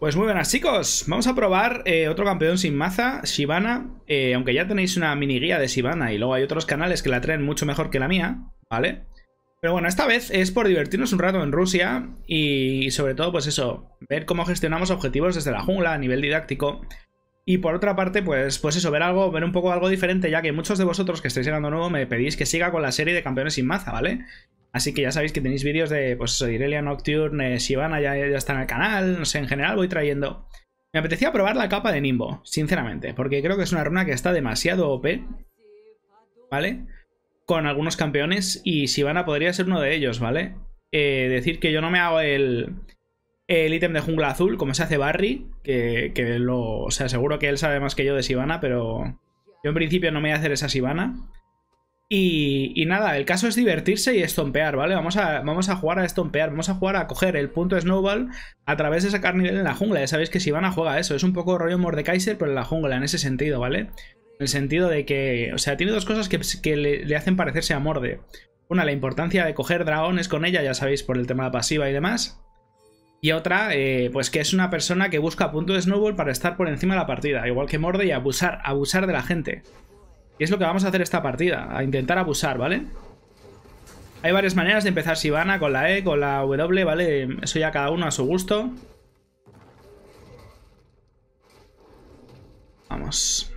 Pues muy buenas chicos, vamos a probar otro campeón sin maza, Shyvana, aunque ya tenéis una mini guía de Shyvana y luego hay otros canales que la traen mucho mejor que la mía, ¿vale? Pero bueno, esta vez es por divertirnos un rato en Rusia y sobre todo pues eso, ver cómo gestionamos objetivos desde la jungla a nivel didáctico. Y por otra parte, pues eso, ver un poco algo diferente, ya que muchos de vosotros que estáis llegando nuevo me pedís que siga con la serie de campeones sin maza, ¿vale? Así que ya sabéis que tenéis vídeos de, pues eso, Irelia, Nocturne, Shyvana ya está en el canal, no sé, en general voy trayendo. Me apetecía probar la capa de Nimbo, sinceramente, porque creo que es una runa que está demasiado OP, ¿vale? Con algunos campeones y Shyvana podría ser uno de ellos, ¿vale? Decir que yo no me hago el ítem de jungla azul, como se hace Barry, o sea, seguro que él sabe más que yo de Shyvana, pero yo en principio no me voy a hacer esa Shyvana. Y nada, el caso es divertirse y estompear, ¿vale? Vamos a jugar a estompear, vamos a jugar a coger el punto de Snowball a través de sacar nivel en la jungla. Ya sabéis que Shyvana juega eso, es un poco rollo Mordekaiser, pero en la jungla, en ese sentido, ¿vale? En el sentido de que, o sea, tiene dos cosas que le hacen parecerse a Morde. Una, la importancia de coger dragones con ella, ya sabéis, por el tema de la pasiva y demás. Y otra, pues que es una persona que busca punto de Snowball para estar por encima de la partida, igual que Morde, y abusar de la gente. Y es lo que vamos a hacer esta partida, a intentar abusar, ¿vale? Hay varias maneras de empezar Shyvana, con la E, con la W, ¿vale? Eso ya cada uno a su gusto. Vamos.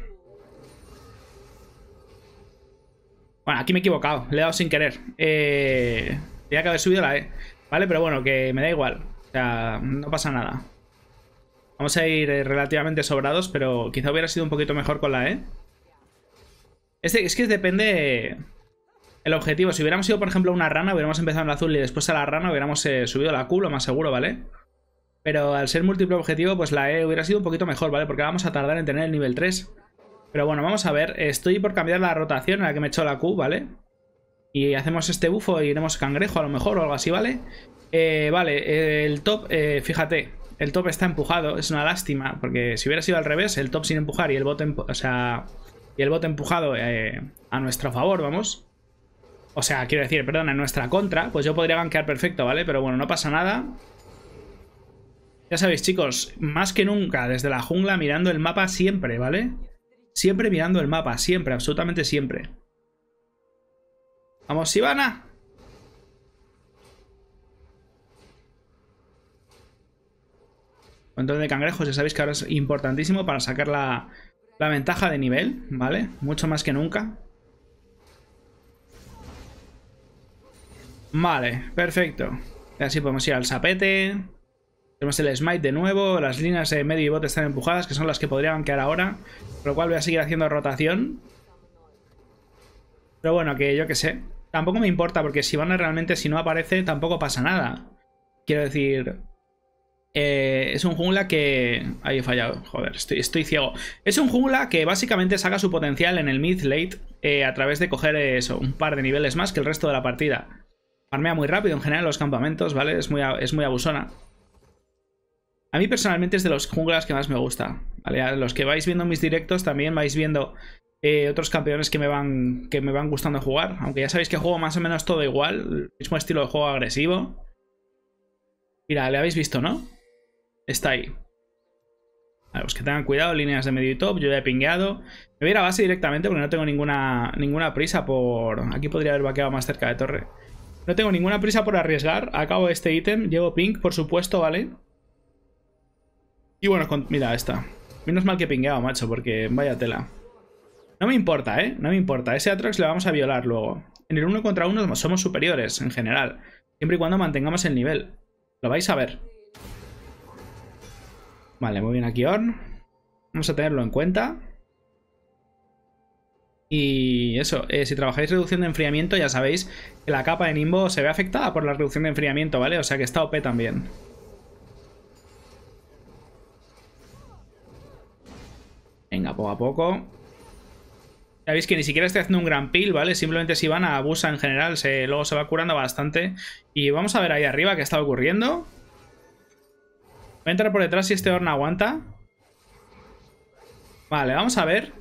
Bueno, aquí me he equivocado, le he dado sin querer. Tenía que haber subido la E, ¿vale? Pero bueno, que me da igual, o sea, no pasa nada. Vamos a ir relativamente sobrados, pero quizá hubiera sido un poquito mejor con la E. Es que depende el objetivo. Si hubiéramos ido, por ejemplo, a una rana, hubiéramos empezado en el azul y después a la rana hubiéramos subido la Q, lo más seguro, ¿vale? Pero al ser múltiple objetivo, pues la E hubiera sido un poquito mejor, ¿vale? Porque vamos a tardar en tener el nivel 3. Pero bueno, vamos a ver. Estoy por cambiar la rotación en la que me he hecho la Q, ¿vale? Y hacemos este bufo y iremos cangrejo a lo mejor o algo así, ¿vale? Vale, el top, fíjate, el top está empujado. Es una lástima, porque si hubiera sido al revés, el top sin empujar y el bot, y el bot empujado a nuestro favor, vamos. O sea, quiero decir, perdón, en nuestra contra, pues yo podría gankear perfecto, ¿vale? Pero bueno, no pasa nada. Ya sabéis, chicos, más que nunca desde la jungla mirando el mapa siempre, ¿vale? Siempre mirando el mapa, siempre, absolutamente siempre. ¡Vamos, Shyvana! Control de cangrejos, ya sabéis que ahora es importantísimo para sacar la ventaja de nivel, ¿vale? Mucho más que nunca. Vale, perfecto. Y así podemos ir al sapete. Tenemos el smite de nuevo. Las líneas de medio y bot están empujadas, que son las que podrían quedar ahora. Por lo cual voy a seguir haciendo rotación. Pero bueno, que yo que sé. Tampoco me importa, porque Shyvana realmente, si no aparece, tampoco pasa nada. Quiero decir... es un jungla que... Ahí he fallado, joder, estoy ciego. Es un jungla que básicamente saca su potencial en el mid-late a través de coger eso, un par de niveles más que el resto de la partida. Farmea muy rápido en general en los campamentos, ¿vale? Es muy abusona. A mí personalmente es de los junglas que más me gusta, ¿vale? A los que vais viendo mis directos también vais viendo otros campeones que me van gustando jugar. Aunque ya sabéis que juego más o menos todo igual, el mismo estilo de juego agresivo. Mira, le habéis visto, ¿no? Está ahí. Vale, pues que tengan cuidado, líneas de medio y top. Yo ya he pingueado. Me voy a ir a base directamente porque no tengo ninguna prisa por... Aquí podría haber vaqueado más cerca de torre. No tengo ninguna prisa por arriesgar. Acabo este ítem. Llevo ping, por supuesto, ¿vale? Y bueno, mira, esta. Menos mal que he pingueado, macho, porque vaya tela. No me importa, ¿eh? No me importa. Ese Atrox le vamos a violar luego. En el 1 contra 1 somos superiores, en general. Siempre y cuando mantengamos el nivel. Lo vais a ver. Vale, muy bien aquí Ornn. Vamos a tenerlo en cuenta. Y eso, si trabajáis reducción de enfriamiento, ya sabéis que la capa de Nimbo se ve afectada por la reducción de enfriamiento, ¿vale? O sea que está OP también. Venga, poco a poco. Ya veis que ni siquiera estoy haciendo un gran peel, ¿vale? Simplemente si van a abusa en general, luego se va curando bastante. Y vamos a ver ahí arriba qué está ocurriendo. Voy a entrar por detrás si este Ornn aguanta. Vale, vamos a ver.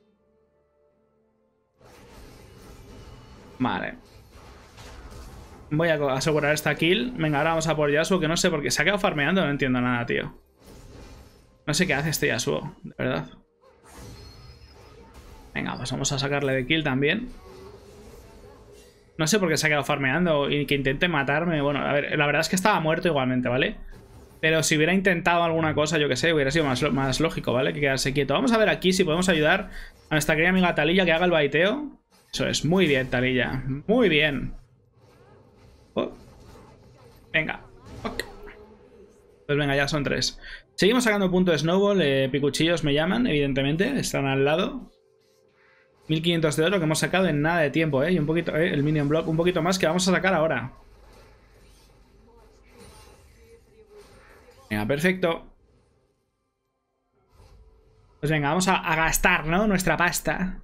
Vale. Voy a asegurar esta kill. Venga, ahora vamos a por Yasuo, que no sé por qué se ha quedado farmeando, no entiendo nada, tío. No sé qué hace este Yasuo, de verdad. Venga, pues vamos a sacarle de kill también. No sé por qué se ha quedado farmeando y que intente matarme. Bueno, a ver, la verdad es que estaba muerto igualmente, ¿vale? Pero si hubiera intentado alguna cosa, yo que sé, hubiera sido más lógico, ¿vale? Que quedarse quieto. Vamos a ver aquí si podemos ayudar a nuestra querida amiga Taliyah que haga el baiteo. Eso es, muy bien, Taliyah. Muy bien. Oh. Venga. Okay. Pues venga, ya son 3. Seguimos sacando punto de Snowball. Picuchillos me llaman, evidentemente. Están al lado. 1500 de oro que hemos sacado en nada de tiempo, ¿eh? Y un poquito, el Minion Block, un poquito más que vamos a sacar ahora. Venga, perfecto. Pues venga, vamos a gastar, ¿no? Nuestra pasta.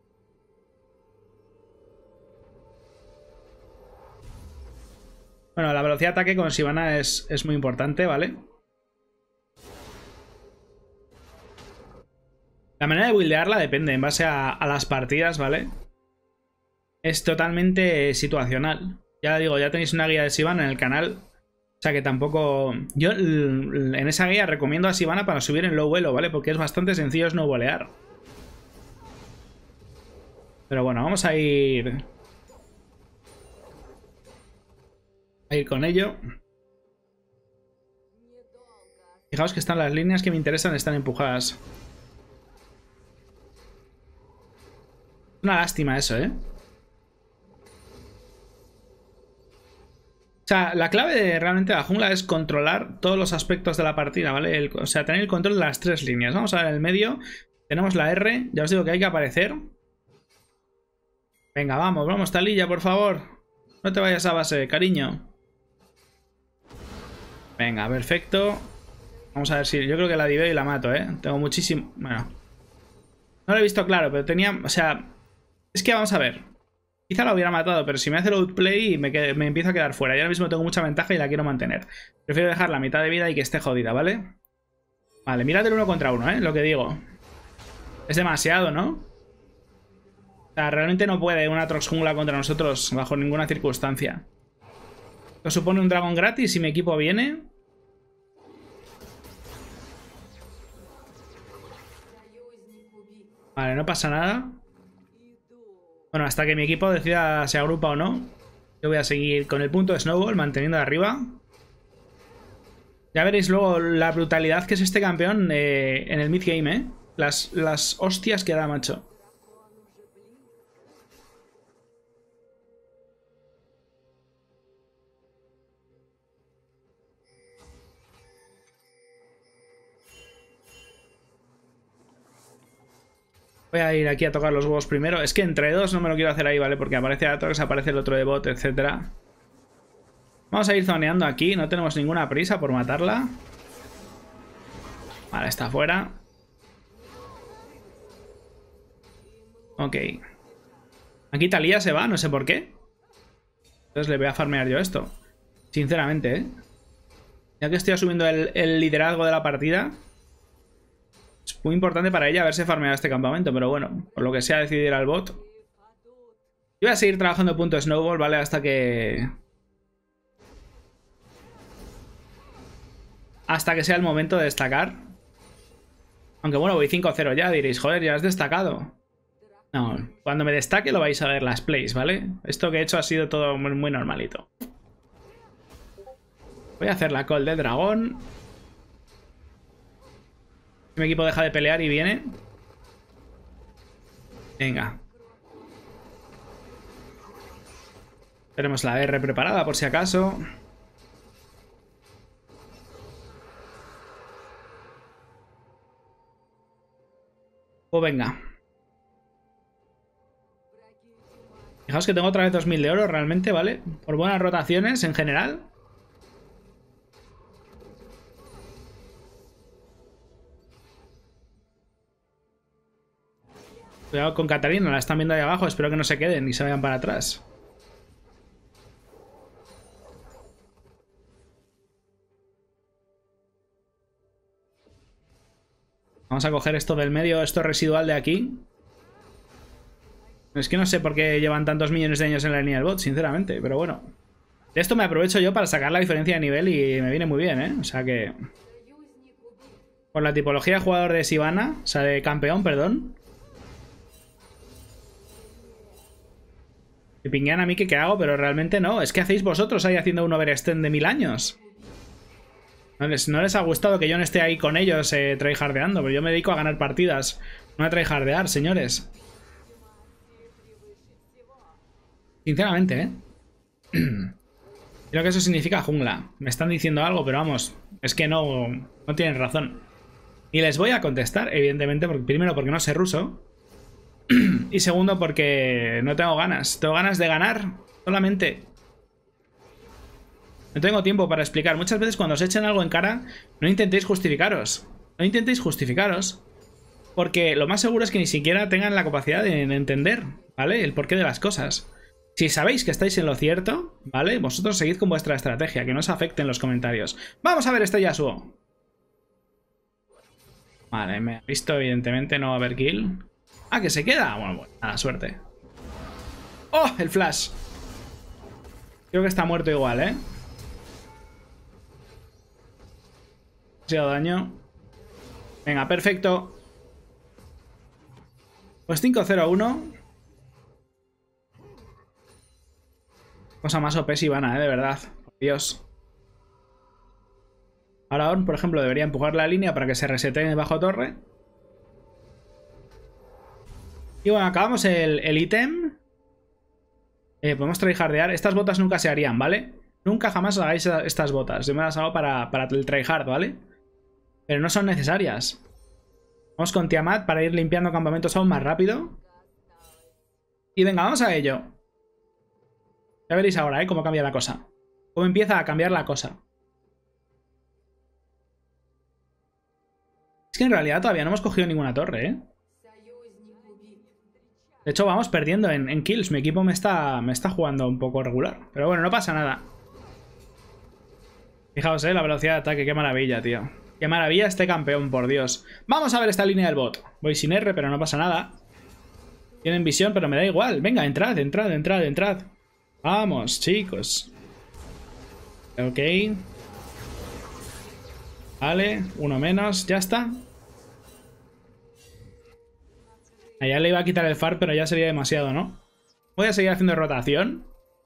Bueno, la velocidad de ataque con Shyvana es muy importante, ¿vale? La manera de buildearla depende en base a las partidas, ¿vale? Es totalmente situacional. Ya digo, ya tenéis una guía de Shyvana en el canal. O sea que tampoco... Yo en esa guía recomiendo a Shyvana para subir en low vuelo, ¿vale? Porque es bastante sencillo snowbolear. Pero bueno, vamos a ir... con ello. Fijaos que están las líneas que me interesan, están empujadas. Una lástima eso, ¿eh? O sea, la clave de realmente la jungla es controlar todos los aspectos de la partida, ¿vale? O sea, tener el control de las 3 líneas. Vamos a ver en el medio. Tenemos la R. Ya os digo que hay que aparecer. Venga, vamos, Taliyah, por favor. No te vayas a base, cariño. Venga, perfecto. Vamos a ver si... Yo creo que la diveo y la mato, ¿eh? Tengo muchísimo... Bueno. No lo he visto claro, pero tenía... O sea... Es que vamos a ver. Quizá la hubiera matado, pero si me hace el outplay me empiezo a quedar fuera. Y ahora mismo tengo mucha ventaja y la quiero mantener. Prefiero dejar la mitad de vida y que esté jodida, ¿vale? Vale, mirad el 1 contra 1, ¿eh? Lo que digo. Es demasiado, ¿no? O sea, realmente no puede una Atrox jungla contra nosotros bajo ninguna circunstancia. Esto supone un dragón gratis si mi equipo viene. Vale, no pasa nada. Bueno, hasta que mi equipo decida se agrupa o no. Yo voy a seguir con el punto de Snowball, manteniendo de arriba. Ya veréis luego la brutalidad que es este campeón en el mid-game, ¿eh? Las hostias que da, macho. Voy a ir aquí a tocar los huevos primero. Es que entre dos no me lo quiero hacer ahí, ¿vale? Porque aparece Atrox, aparece el otro de bot, etc. Vamos a ir zoneando aquí. No tenemos ninguna prisa por matarla. Vale, está fuera. Ok. Aquí Taliyah se va, no sé por qué. Entonces le voy a farmear yo esto. Sinceramente, ¿eh? Ya que estoy asumiendo el liderazgo de la partida... Es muy importante para ella haberse farmeado este campamento, pero bueno, por lo que sea decidir al bot. Yo voy a seguir trabajando punto Snowball, ¿vale? Hasta que sea el momento de destacar. Aunque bueno, voy 5-0 ya, diréis, joder, ya has destacado. No, cuando me destaque lo vais a ver las plays, ¿vale? Esto que he hecho ha sido todo muy normalito. Voy a hacer la call del dragón. Mi equipo deja de pelear y viene. Venga. Tenemos la R preparada por si acaso. Pues venga. Fijaos que tengo otra vez 2000 de oro realmente, ¿vale? Por buenas rotaciones en general. Cuidado con Katarina, la están viendo ahí abajo. Espero que no se queden y se vayan para atrás. Vamos a coger esto del medio, esto residual de aquí. Es que no sé por qué llevan tantos millones de años en la línea del bot, sinceramente, pero bueno. De esto me aprovecho yo para sacar la diferencia de nivel y me viene muy bien, ¿eh? O sea que... Por la tipología de jugador de Sivana, o sea, de campeón, perdón. Me pinguean a mí que qué hago, pero realmente no. Es que hacéis vosotros ahí haciendo un overextend de 1000 años. No les ha gustado que yo no esté ahí con ellos tryhardeando, pero yo me dedico a ganar partidas, no a tryhardear, señores. Sinceramente, ¿eh? Creo que eso significa jungla. Me están diciendo algo, pero vamos, es que no tienen razón. Y les voy a contestar, evidentemente, porque, primero porque no sé ruso. Y segundo porque no tengo ganas. Tengo ganas de ganar solamente. No tengo tiempo para explicar. Muchas veces cuando os echen algo en cara, no intentéis justificaros. No intentéis justificaros. Porque lo más seguro es que ni siquiera tengan la capacidad de entender, ¿vale? El porqué de las cosas. Si sabéis que estáis en lo cierto, ¿vale? Vosotros seguid con vuestra estrategia, que no os afecten los comentarios. Vamos a ver este Yasuo. Vale, me ha visto, evidentemente, no va a haber kill. Ah, que se queda. Bueno, nada, suerte. ¡Oh! El flash. Creo que está muerto igual, ¿eh? Demasiado daño. Venga, perfecto. Pues 5-0-1. Cosa más OP Sivana, de verdad. Por Dios. Ahora, por ejemplo, debería empujar la línea para que se resete bajo torre. Y bueno, acabamos el ítem. Podemos tryhardear. Estas botas nunca se harían, ¿vale? Nunca jamás hagáis estas botas. Yo me las hago para el tryhard, ¿vale? Pero no son necesarias. Vamos con Tiamat para ir limpiando campamentos aún más rápido. Y venga, vamos a ello. Ya veréis ahora, cómo cambia la cosa. Cómo empieza a cambiar la cosa. Es que en realidad todavía no hemos cogido ninguna torre, ¿eh? De hecho, vamos perdiendo en kills. Mi equipo me está jugando un poco regular. Pero bueno, no pasa nada. Fijaos, la velocidad de ataque. Qué maravilla, tío. Qué maravilla este campeón, por Dios. Vamos a ver esta línea del bot. Voy sin R, pero no pasa nada. Tienen visión, pero me da igual. Venga, entrad, entrad, entrad, entrad. Vamos, chicos. Ok. Vale, uno menos. Ya está. Allá le iba a quitar el far, pero ya sería demasiado, ¿no? Voy a seguir haciendo rotación.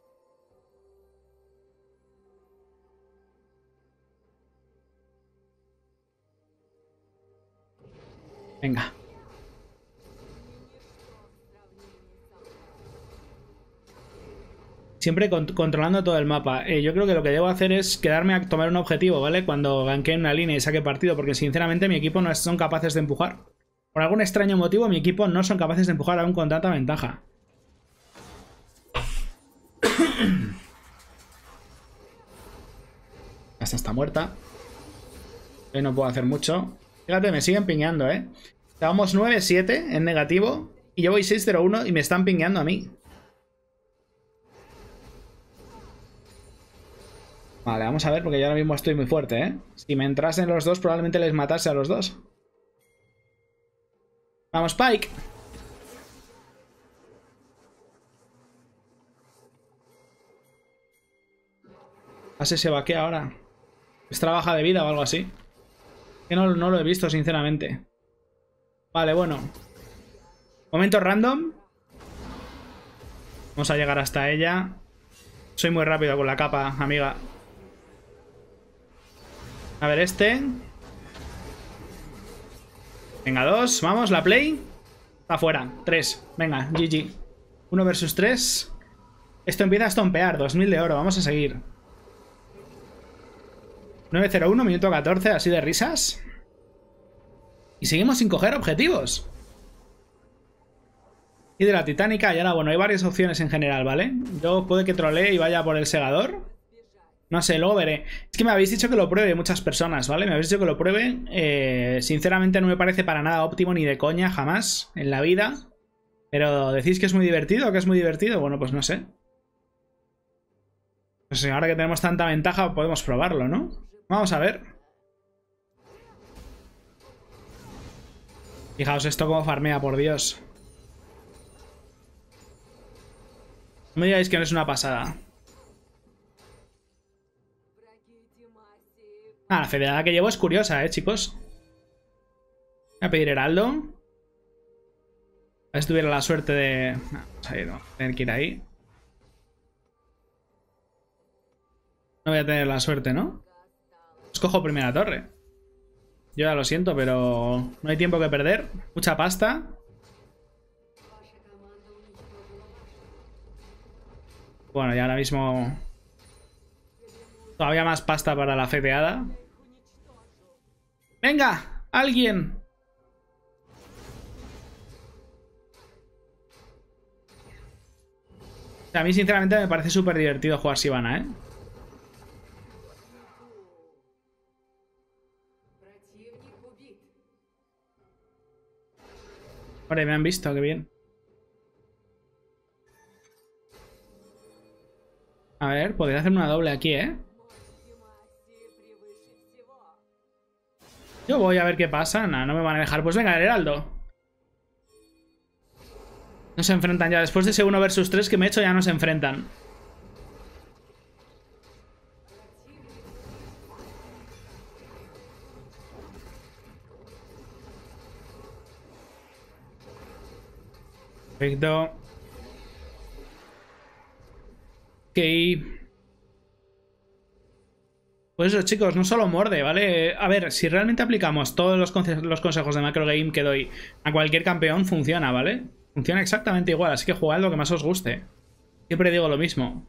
Venga. Siempre controlando todo el mapa. Yo creo que lo que debo hacer es quedarme a tomar un objetivo, ¿vale? Cuando ganquee una línea y saque partido, porque sinceramente mi equipo no son capaces de empujar. Por algún extraño motivo mi equipo no son capaces de empujar aún con tanta ventaja. Esta está muerta. No puedo hacer mucho. Fíjate, me siguen pingueando, ¿eh? Estábamos 9-7 en negativo y yo voy 6-0-1 y me están pingueando a mí. Vale, vamos a ver, porque yo ahora mismo estoy muy fuerte, ¿eh? Si me entrasen los dos, probablemente les matase a los dos. Vamos, Pyke. Así se vaquea ahora. ¿Es trabaja de vida o algo así? Que no lo he visto, sinceramente. Vale, bueno. Momento random. Vamos a llegar hasta ella. Soy muy rápido con la capa, amiga. A ver este. Venga, 2. Vamos, la play. Está fuera. 3. Venga, GG. 1 versus 3. Esto empieza a estompear. 2000 de oro. Vamos a seguir. 9-0-1, minuto 14. Así de risas. Y seguimos sin coger objetivos. Y de la titánica. Y ahora, bueno, hay varias opciones en general, ¿vale? Yo puede que trolee y vaya por el segador. No sé, luego veré. Es que me habéis dicho que lo pruebe muchas personas, ¿vale? Me habéis dicho que lo pruebe. Sinceramente no me parece para nada óptimo ni de coña, jamás, en la vida. Pero decís que es muy divertido, que es muy divertido. Bueno, pues no sé. Pues ahora que tenemos tanta ventaja podemos probarlo, ¿no? Vamos a ver. Fijaos esto como farmea, por Dios. No me digáis que no es una pasada. Ah, la federada que llevo es curiosa, chicos. a pedir Heraldo. A ver si tuviera la suerte de... Vamos a ir, no. Tener que ir ahí. No voy a tener la suerte, ¿no? Escojo primera torre. Yo ya lo siento, pero no hay tiempo que perder. Mucha pasta. Bueno, ya ahora mismo... Todavía más pasta para la feteada. ¡Venga! ¡Alguien! O sea, a mí sinceramente me parece súper divertido jugar Shyvana, ¿eh? Vale, me han visto, qué bien. A ver, podría hacer una doble aquí, ¿eh? Yo voy a ver qué pasa. Nah, no me van a dejar. Pues venga, el Heraldo. No se enfrentan ya. Después de ese 1 versus 3 que me he hecho, ya no se enfrentan. Perfecto. Ok. Pues eso, chicos, no solo morde, ¿vale? A ver, si realmente aplicamos todos los consejos de macro game que doy a cualquier campeón, funciona, ¿vale? Funciona exactamente igual, así que jugad lo que más os guste. Siempre digo lo mismo.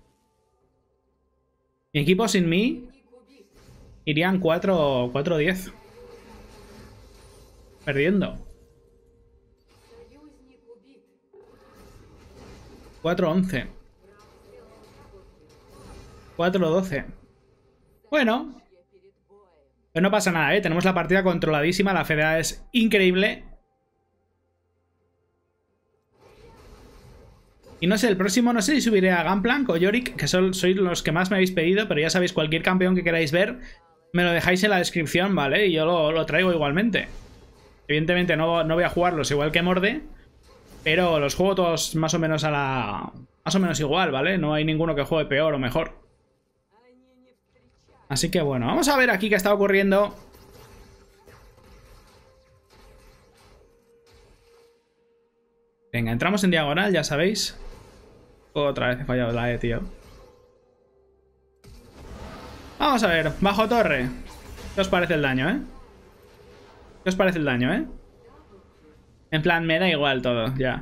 Mi equipo sin mí irían 4-10. Perdiendo. 4-11. 4-12. Bueno. Pero no pasa nada, ¿eh? Tenemos la partida controladísima. La fedeada es increíble. Y no sé, el próximo no sé si subiré a Gunplank o Yorick, que sois los que más me habéis pedido, pero ya sabéis, cualquier campeón que queráis ver, me lo dejáis en la descripción, ¿vale? Y yo lo traigo igualmente. Evidentemente no voy a jugarlos igual que Morde, pero los juego todos más o menos a la... Más o menos igual, ¿vale? No hay ninguno que juegue peor o mejor. Así que bueno, vamos a ver aquí qué está ocurriendo. Venga, entramos en diagonal, ya sabéis. Otra vez he fallado la E, tío. Vamos a ver, bajo torre. ¿Qué os parece el daño, eh? ¿Qué os parece el daño, eh? En plan, me da igual todo, ya.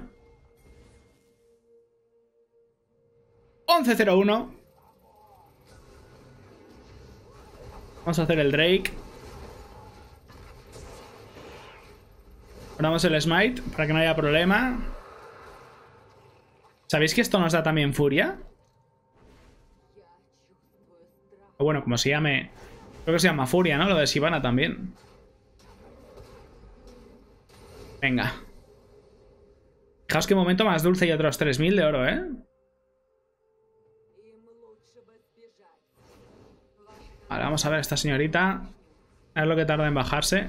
11-0-1. Vamos a hacer el Drake. Ponemos el Smite para que no haya problema. ¿Sabéis que esto nos da también furia? Bueno, como se llame... Creo que se llama furia, ¿no? Lo de Shyvana también. Venga. Fijaos qué momento más dulce y otros 3000 de oro, ¿eh? Vale, vamos a ver a esta señorita. A ver lo que tarda en bajarse.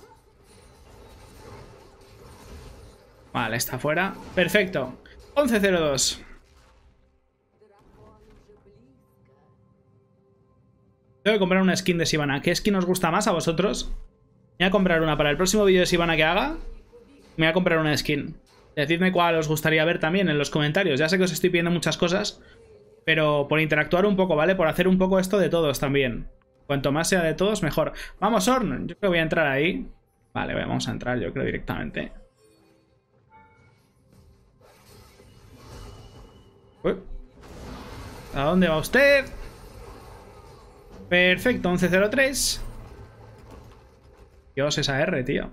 Vale, está fuera. Perfecto. 11-0-2. Tengo que comprar una skin de Shyvana. ¿Qué skin os gusta más a vosotros? Me voy a comprar una para el próximo vídeo de Shyvana que haga. Me voy a comprar una skin. Decidme cuál os gustaría ver también en los comentarios. Ya sé que os estoy pidiendo muchas cosas, pero por interactuar un poco, ¿vale? Por hacer un poco esto de todos también. Cuanto más sea de todos, mejor. ¡Vamos, Ornn! Yo creo que voy a entrar ahí. Vale, vamos a entrar, yo creo, directamente. Uy. ¿A dónde va usted? Perfecto, 11-0-3. Dios, esa R, tío.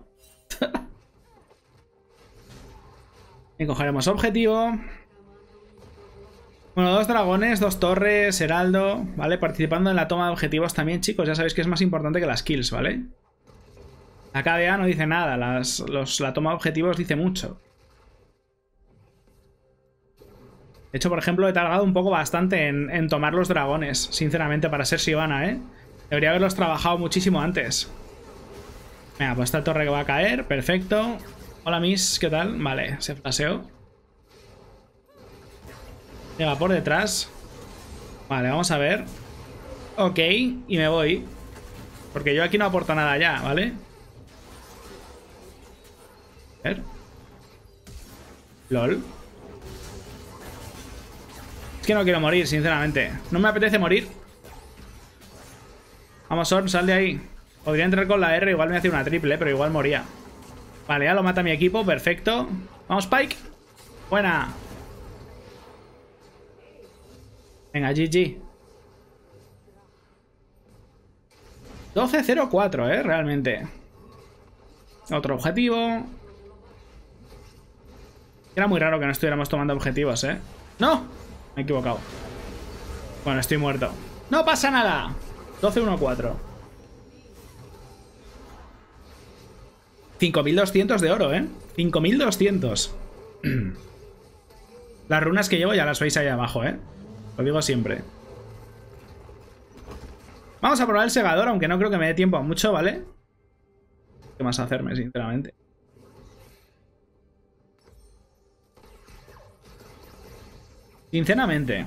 Y cogeremos objetivo. Bueno, 2 dragones, 2 torres, heraldo, ¿vale? Participando en la toma de objetivos también, chicos. Ya sabéis que es más importante que las kills, ¿vale? La KDA no dice nada, la toma de objetivos dice mucho. De hecho, por ejemplo, he tardado un poco bastante en tomar los dragones, sinceramente, para ser Shyvana, ¿eh? Debería haberlos trabajado muchísimo antes. Venga, pues esta torre que va a caer, perfecto. Hola, Miss, ¿qué tal? Vale, se flaseó. Llega por detrás. Vale, vamos a ver. Ok, y me voy. Porque yo aquí no aporto nada ya, ¿vale? A ver. LOL. Es que no quiero morir, sinceramente. No me apetece morir. Vamos, Ornn, sal de ahí. Podría entrar con la R, igual me hace una triple, pero igual moría. Vale, ya lo mata mi equipo, perfecto. Vamos, Pyke. Buena. Venga, GG. 12-0-4, realmente. Otro objetivo. Era muy raro que no estuviéramos tomando objetivos, ¡No! Me he equivocado. Bueno, estoy muerto. ¡No pasa nada! 12-1-4. 5200 de oro, 5200. Las runas que llevo ya las veis ahí abajo, Lo digo siempre. Vamos a probar el segador, aunque no creo que me dé tiempo a mucho, ¿vale? ¿Qué más hacerme, sinceramente? Sinceramente.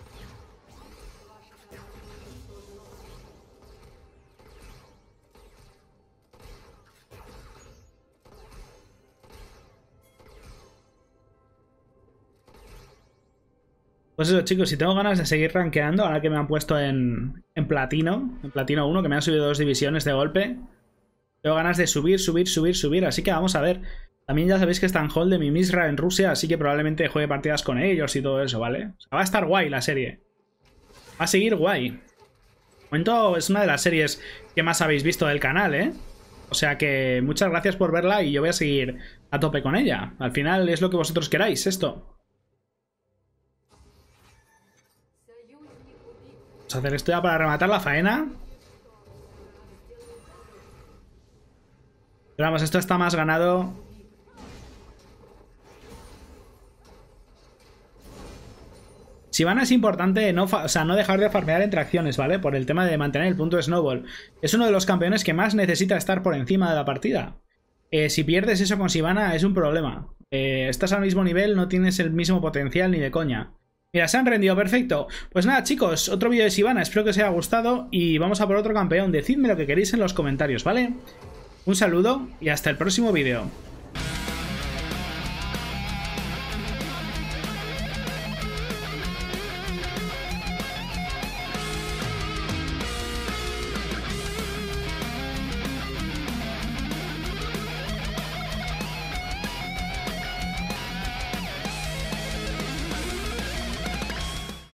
Pues eso, chicos, si tengo ganas de seguir rankeando, ahora que me han puesto en platino 1, que me han subido 2 divisiones de golpe, tengo ganas de subir, así que vamos a ver. También ya sabéis que está en hold de mi Misra en Rusia, así que probablemente juegue partidas con ellos y todo eso, ¿vale? O sea, va a estar guay la serie. Va a seguir guay. De momento es una de las series que más habéis visto del canal, O sea que muchas gracias por verla y yo voy a seguir a tope con ella. Al final es lo que vosotros queráis, esto. Vamos a hacer esto ya para rematar la faena. Pero vamos, esto está más ganado. Shyvana es importante no dejar de farmear entre acciones, ¿vale? Por el tema de mantener el punto de Snowball. Es uno de los campeones que más necesita estar por encima de la partida. Si pierdes eso con Shyvana es un problema. Estás al mismo nivel, no tienes el mismo potencial ni de coña. Mira, se han rendido, perfecto. Pues nada, chicos, otro vídeo de Shyvana, espero que os haya gustado y vamos a por otro campeón. Decidme lo que queréis en los comentarios, ¿vale? Un saludo y hasta el próximo vídeo.